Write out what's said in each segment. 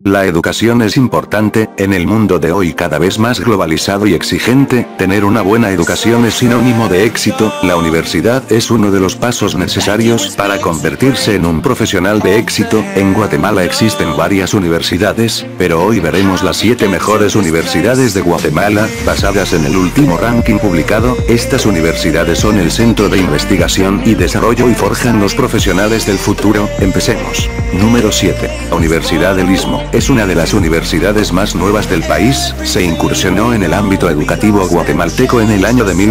La educación es importante, en el mundo de hoy cada vez más globalizado y exigente, tener una buena educación es sinónimo de éxito, la universidad es uno de los pasos necesarios para convertirse en un profesional de éxito. En Guatemala existen varias universidades, pero hoy veremos las 7 mejores universidades de Guatemala, basadas en el último ranking publicado. Estas universidades son el centro de investigación y desarrollo y forjan los profesionales del futuro. Empecemos. Número 7. Universidad del Istmo. Es una de las universidades más nuevas del país, se incursionó en el ámbito educativo guatemalteco en el año de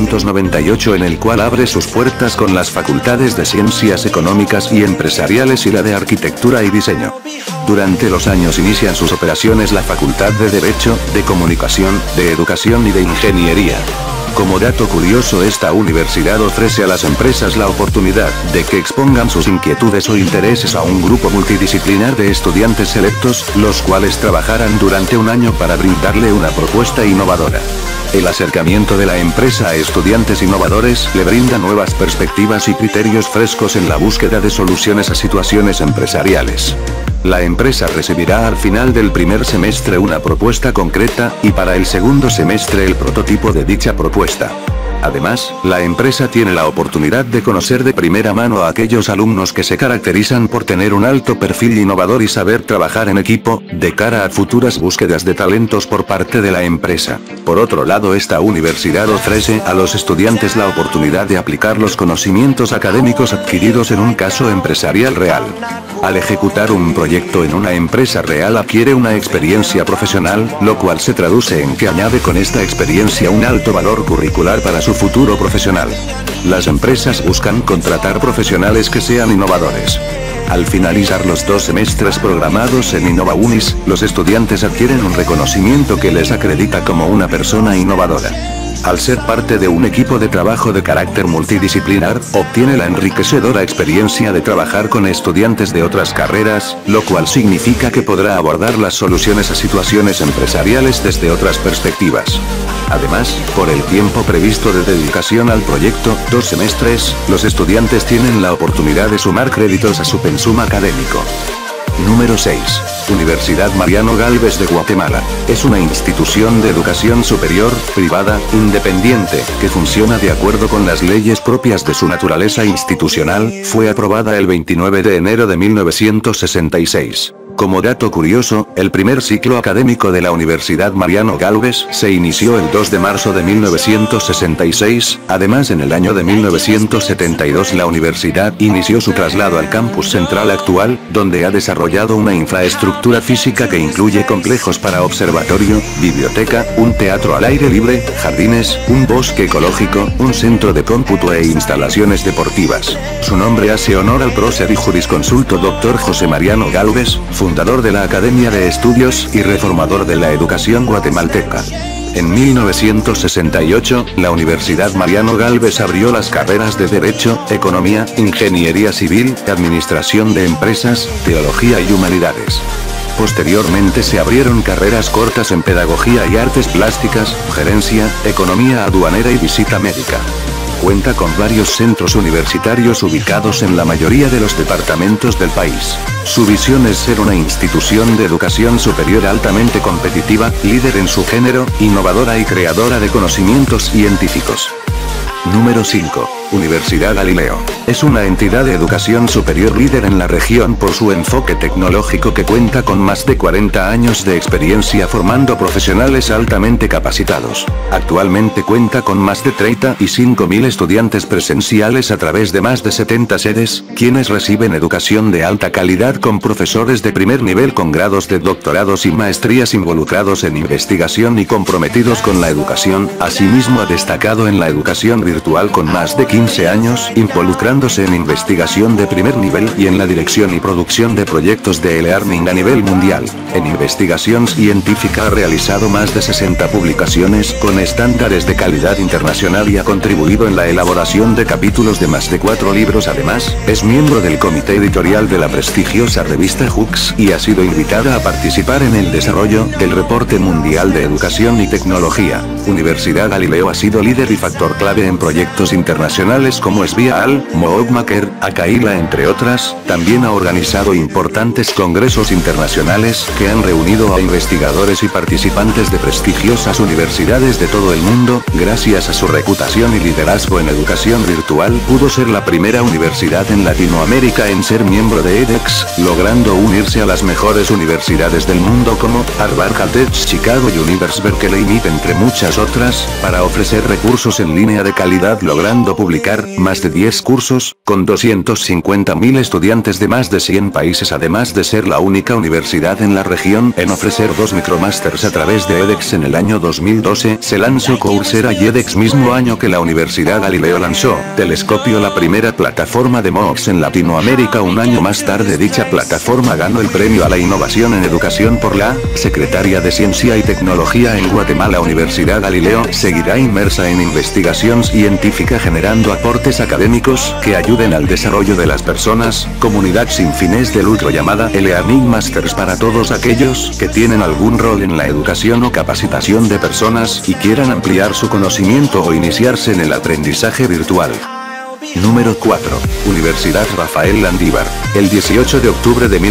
1998, en el cual abre sus puertas con las facultades de Ciencias Económicas y Empresariales y la de Arquitectura y Diseño. Durante los años inician sus operaciones la Facultad de Derecho, de Comunicación, de Educación y de Ingeniería. Como dato curioso, esta universidad ofrece a las empresas la oportunidad de que expongan sus inquietudes o intereses a un grupo multidisciplinar de estudiantes selectos, los cuales trabajarán durante un año para brindarle una propuesta innovadora. El acercamiento de la empresa a estudiantes innovadores le brinda nuevas perspectivas y criterios frescos en la búsqueda de soluciones a situaciones empresariales. La empresa recibirá al final del primer semestre una propuesta concreta, y para el segundo semestre el prototipo de dicha propuesta. Además, la empresa tiene la oportunidad de conocer de primera mano a aquellos alumnos que se caracterizan por tener un alto perfil innovador y saber trabajar en equipo, de cara a futuras búsquedas de talentos por parte de la empresa. Por otro lado, esta universidad ofrece a los estudiantes la oportunidad de aplicar los conocimientos académicos adquiridos en un caso empresarial real. Al ejecutar un proyecto en una empresa real adquiere una experiencia profesional, lo cual se traduce en que añade con esta experiencia un alto valor curricular para su futuro profesional. Las empresas buscan contratar profesionales que sean innovadores. Al finalizar los 2 semestres programados en InnovaUnis, los estudiantes adquieren un reconocimiento que les acredita como una persona innovadora. Al ser parte de un equipo de trabajo de carácter multidisciplinar, obtiene la enriquecedora experiencia de trabajar con estudiantes de otras carreras, lo cual significa que podrá abordar las soluciones a situaciones empresariales desde otras perspectivas. Además, por el tiempo previsto de dedicación al proyecto, 2 semestres, los estudiantes tienen la oportunidad de sumar créditos a su pensum académico. Número 6. Universidad Mariano Gálvez de Guatemala. Es una institución de educación superior, privada, independiente, que funciona de acuerdo con las leyes propias de su naturaleza institucional. Fue aprobada el 29 de enero de 1966. Como dato curioso, el primer ciclo académico de la Universidad Mariano Gálvez se inició el 2 de marzo de 1966, además en el año de 1972 la universidad inició su traslado al campus central actual, donde ha desarrollado una infraestructura física que incluye complejos para observatorio, biblioteca, un teatro al aire libre, jardines, un bosque ecológico, un centro de cómputo e instalaciones deportivas. Su nombre hace honor al prócer y jurisconsulto Dr. José Mariano Gálvez, fundador de la Academia de Estudios y reformador de la educación guatemalteca. En 1968, la Universidad Mariano Gálvez abrió las carreras de Derecho, Economía, Ingeniería Civil, Administración de Empresas, Teología y Humanidades. Posteriormente se abrieron carreras cortas en Pedagogía y Artes Plásticas, Gerencia, Economía Aduanera y Visita Médica. Cuenta con varios centros universitarios ubicados en la mayoría de los departamentos del país. Su visión es ser una institución de educación superior altamente competitiva, líder en su género, innovadora y creadora de conocimientos científicos. Número 5. Universidad Galileo. Es una entidad de educación superior líder en la región por su enfoque tecnológico que cuenta con más de 40 años de experiencia formando profesionales altamente capacitados. Actualmente cuenta con más de 35.000 estudiantes presenciales a través de más de 70 sedes, quienes reciben educación de alta calidad con profesores de primer nivel con grados de doctorados y maestrías involucrados en investigación y comprometidos con la educación. Asimismo ha destacado en la educación virtual con más de 15 años, involucrándose en investigación de primer nivel y en la dirección y producción de proyectos de e-learning a nivel mundial. En investigación científica ha realizado más de 60 publicaciones con estándares de calidad internacional y ha contribuido en la elaboración de capítulos de más de 4 libros. Además, es miembro del comité editorial de la prestigiosa revista Hooks y ha sido invitada a participar en el desarrollo del Reporte Mundial de Educación y Tecnología. Universidad Galileo ha sido líder y factor clave en proyectos internacionales internacionales como Esbia al-Mookmaker, Akaila entre otras. También ha organizado importantes congresos internacionales, que han reunido a investigadores y participantes de prestigiosas universidades de todo el mundo. Gracias a su reputación y liderazgo en educación virtual, pudo ser la primera universidad en Latinoamérica en ser miembro de edX, logrando unirse a las mejores universidades del mundo como Harvard, Caltech, Chicago University, Berkeley, MIT, entre muchas otras, para ofrecer recursos en línea de calidad, logrando publicar más de 10 cursos, con 250.000 estudiantes de más de 100 países, además de ser la única universidad en la región en ofrecer 2 micromasters a través de edX. En el año 2012 se lanzó Coursera y edX, mismo año que la Universidad Galileo lanzó Telescopio, la primera plataforma de MOOCs en Latinoamérica. Un año más tarde dicha plataforma ganó el premio a la innovación en educación por la Secretaría de Ciencia y Tecnología en Guatemala. Universidad Galileo seguirá inmersa en investigación científica, generando aportes académicos que ayuden al desarrollo de las personas, comunidad sin fines de lucro llamada e-Learning Masters, para todos aquellos que tienen algún rol en la educación o capacitación de personas y quieran ampliar su conocimiento o iniciarse en el aprendizaje virtual. Número 4. Universidad Rafael Landívar. El 18 de octubre de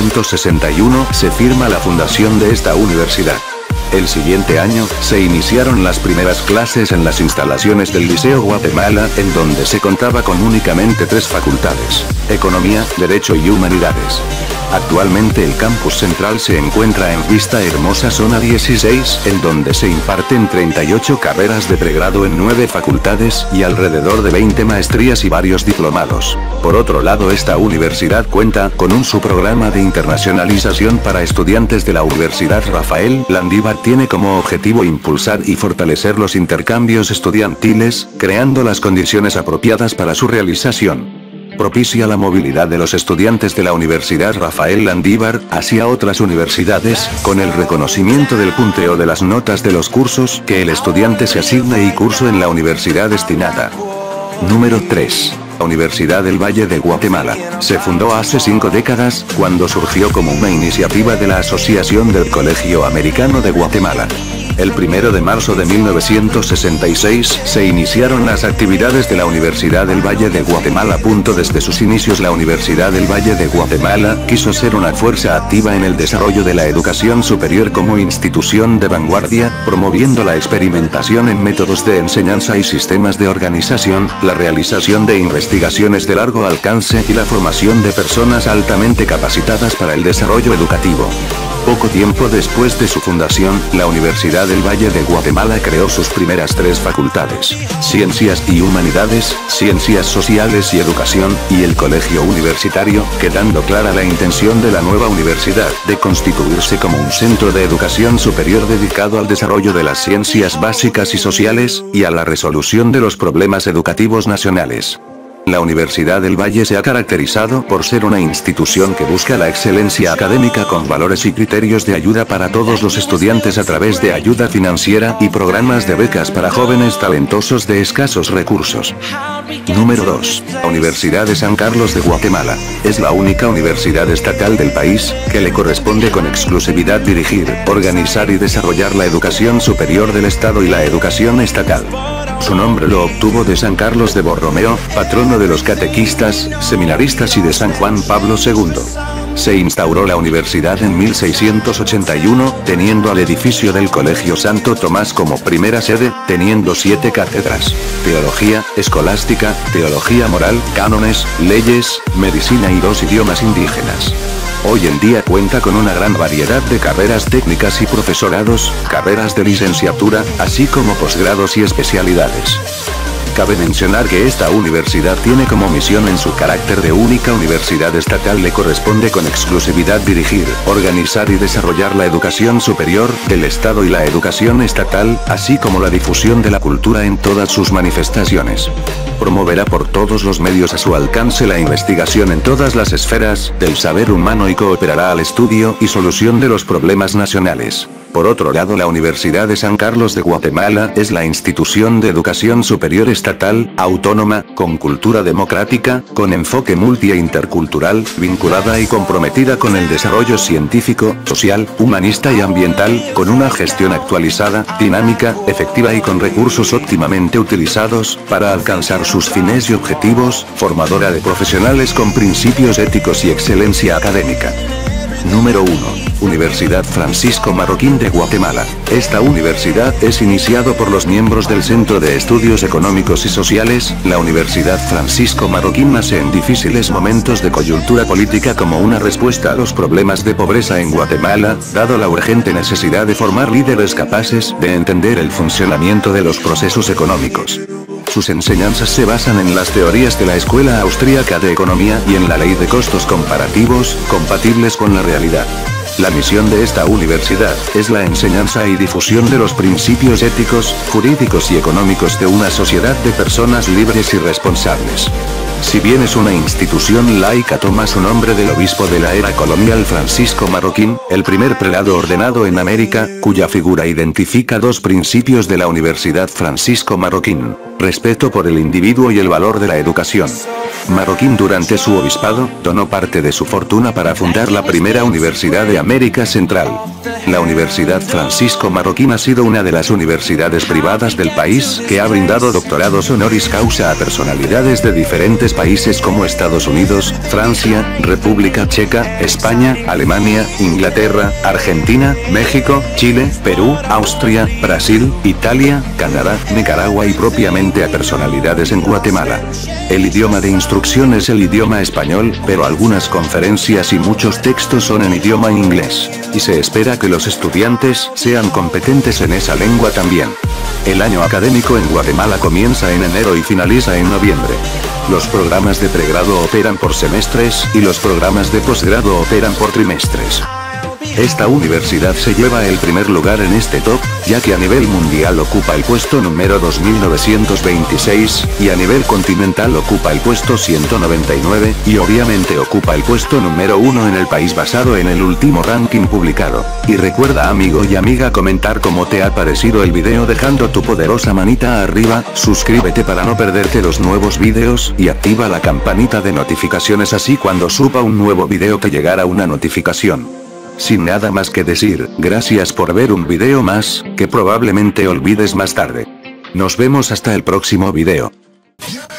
1961 se firma la fundación de esta universidad. El siguiente año, se iniciaron las primeras clases en las instalaciones del Liceo Guatemala, en donde se contaba con únicamente 3 facultades: Economía, Derecho y Humanidades. Actualmente el campus central se encuentra en Vista Hermosa, zona 16, en donde se imparten 38 carreras de pregrado en 9 facultades y alrededor de 20 maestrías y varios diplomados. Por otro lado, esta universidad cuenta con un subprograma de internacionalización para estudiantes de la Universidad Rafael Landívar. Tiene como objetivo impulsar y fortalecer los intercambios estudiantiles, creando las condiciones apropiadas para su realización. Propicia la movilidad de los estudiantes de la Universidad Rafael Landívar hacia otras universidades, con el reconocimiento del punteo de las notas de los cursos que el estudiante se asigne y curso en la universidad destinada. Número 3. Universidad del Valle de Guatemala. Se fundó hace 5 décadas, cuando surgió como una iniciativa de la Asociación del Colegio Americano de Guatemala. El 1 de marzo de 1966 se iniciaron las actividades de la Universidad del Valle de Guatemala. Desde sus inicios, la Universidad del Valle de Guatemala quiso ser una fuerza activa en el desarrollo de la educación superior como institución de vanguardia, promoviendo la experimentación en métodos de enseñanza y sistemas de organización, la realización de investigaciones de largo alcance y la formación de personas altamente capacitadas para el desarrollo educativo. Poco tiempo después de su fundación, la Universidad del Valle de Guatemala creó sus primeras 3 facultades: Ciencias y Humanidades, Ciencias Sociales y Educación, y el Colegio Universitario, quedando clara la intención de la nueva universidad de constituirse como un centro de educación superior dedicado al desarrollo de las ciencias básicas y sociales, y a la resolución de los problemas educativos nacionales. La Universidad del Valle se ha caracterizado por ser una institución que busca la excelencia académica con valores y criterios de ayuda para todos los estudiantes a través de ayuda financiera y programas de becas para jóvenes talentosos de escasos recursos. Número 2. La Universidad de San Carlos de Guatemala. Es la única universidad estatal del país que le corresponde con exclusividad dirigir, organizar y desarrollar la educación superior del Estado y la educación estatal. Su nombre lo obtuvo de San Carlos de Borromeo, patrono de los catequistas, seminaristas y de San Juan Pablo II. Se instauró la universidad en 1681, teniendo al edificio del Colegio Santo Tomás como primera sede, teniendo 7 cátedras: teología, escolástica, teología moral, cánones, leyes, medicina y 2 idiomas indígenas. Hoy en día cuenta con una gran variedad de carreras técnicas y profesorados, carreras de licenciatura, así como posgrados y especialidades. Cabe mencionar que esta universidad tiene como misión, en su carácter de única universidad estatal, le corresponde con exclusividad dirigir, organizar y desarrollar la educación superior del Estado y la educación estatal, así como la difusión de la cultura en todas sus manifestaciones. Promoverá por todos los medios a su alcance la investigación en todas las esferas del saber humano y cooperará al estudio y solución de los problemas nacionales. Por otro lado, la Universidad de San Carlos de Guatemala es la institución de educación superior estatal, autónoma, con cultura democrática, con enfoque multi e intercultural, vinculada y comprometida con el desarrollo científico, social, humanista y ambiental, con una gestión actualizada, dinámica, efectiva y con recursos óptimamente utilizados, para alcanzar sus fines y objetivos, formadora de profesionales con principios éticos y excelencia académica. Número 1. Universidad Francisco Marroquín de Guatemala. Esta universidad es iniciado por los miembros del Centro de Estudios Económicos y Sociales. La Universidad Francisco Marroquín nace en difíciles momentos de coyuntura política como una respuesta a los problemas de pobreza en Guatemala, dado la urgente necesidad de formar líderes capaces de entender el funcionamiento de los procesos económicos. Sus enseñanzas se basan en las teorías de la Escuela Austríaca de Economía y en la ley de costos comparativos, compatibles con la realidad. La misión de esta universidad es la enseñanza y difusión de los principios éticos, jurídicos y económicos de una sociedad de personas libres y responsables. Si bien es una institución laica, toma su nombre del obispo de la era colonial Francisco Marroquín, el primer prelado ordenado en América, cuya figura identifica dos principios de la Universidad Francisco Marroquín: respeto por el individuo y el valor de la educación. Marroquín, durante su obispado, donó parte de su fortuna para fundar la primera universidad de América Central. La Universidad Francisco Marroquín ha sido una de las universidades privadas del país que ha brindado doctorados honoris causa a personalidades de diferentes países como Estados Unidos, Francia, República Checa, España, Alemania, Inglaterra, Argentina, México, Chile, Perú, Austria, Brasil, Italia, Canadá, Nicaragua y propiamente a personalidades en Guatemala. El idioma de instrucción es el idioma español, pero algunas conferencias y muchos textos son en idioma inglés, y se espera que los estudiantes sean competentes en esa lengua también. El año académico en Guatemala comienza en enero y finaliza en noviembre. Los programas de pregrado operan por semestres y los programas de posgrado operan por trimestres. Esta universidad se lleva el primer lugar en este top, ya que a nivel mundial ocupa el puesto número 2926, y a nivel continental ocupa el puesto 199, y obviamente ocupa el puesto número 1 en el país basado en el último ranking publicado. Y recuerda, amigo y amiga, comentar cómo te ha parecido el video dejando tu poderosa manita arriba, suscríbete para no perderte los nuevos videos, y activa la campanita de notificaciones, así cuando suba un nuevo video te llegará una notificación. Sin nada más que decir, gracias por ver un video más, que probablemente olvides más tarde. Nos vemos hasta el próximo video.